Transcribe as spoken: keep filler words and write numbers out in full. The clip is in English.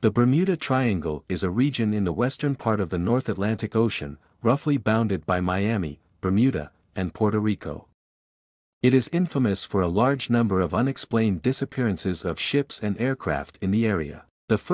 The Bermuda Triangle is a region in the western part of the North Atlantic Ocean, roughly bounded by Miami, Bermuda, and Puerto Rico. It is infamous for a large number of unexplained disappearances of ships and aircraft in the area. The